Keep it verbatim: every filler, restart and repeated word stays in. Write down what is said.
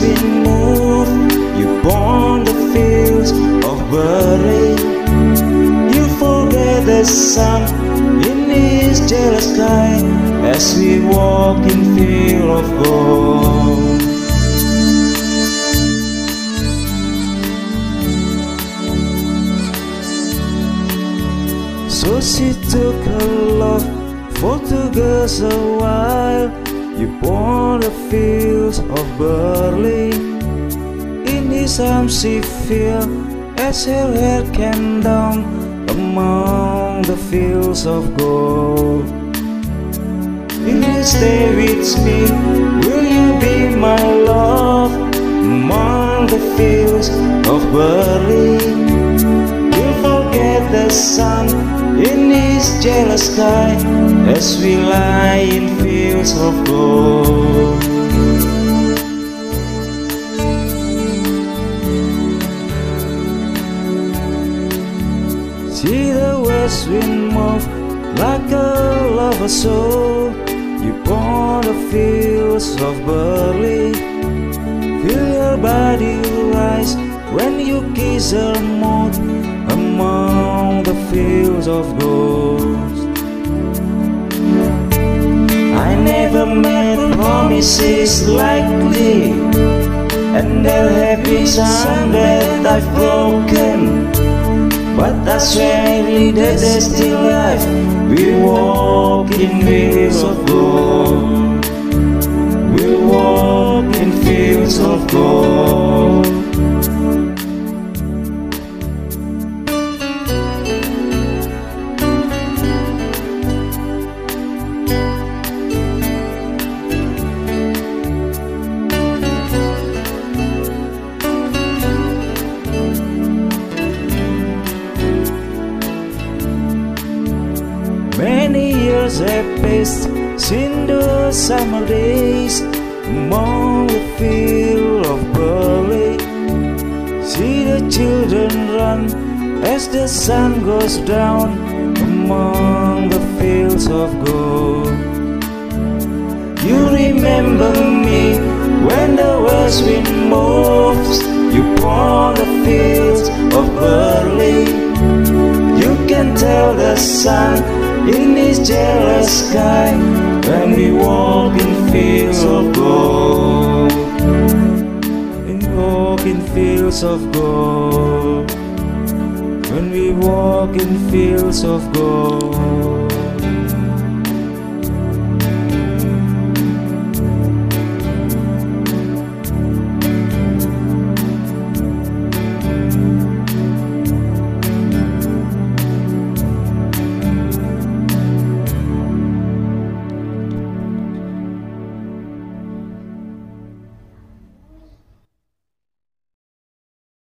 wind moved, you born the fields of barley. You forget the sun in his jealous sky as we walk in field of gold. So she took her love for two girls a while. You born the fields of barley. In his arms she fell as her head came down among the fields of gold. Will you stay with me? Will you be my love among the fields of barley? We'll forget the sun in his jealous sky as we lie in fields of gold. See the west wind move like a lover's soul. You born the fields of barley. Feel your body rise when you kiss her mouth among the fields of gold. I never met promises like thee, and there have been some that I've broken, but I swear that there's still life. We walk in fields of gold. We walk in fields of gold. Many years have passed since the summer days among the field of barley. See the children run as the sun goes down among the fields of gold. You remember me when the west wind moves, you born the fields of barley. You can tell the sun in his jealous sky when we walk in fields of gold. We walk in fields of gold. When we walk in fields of gold.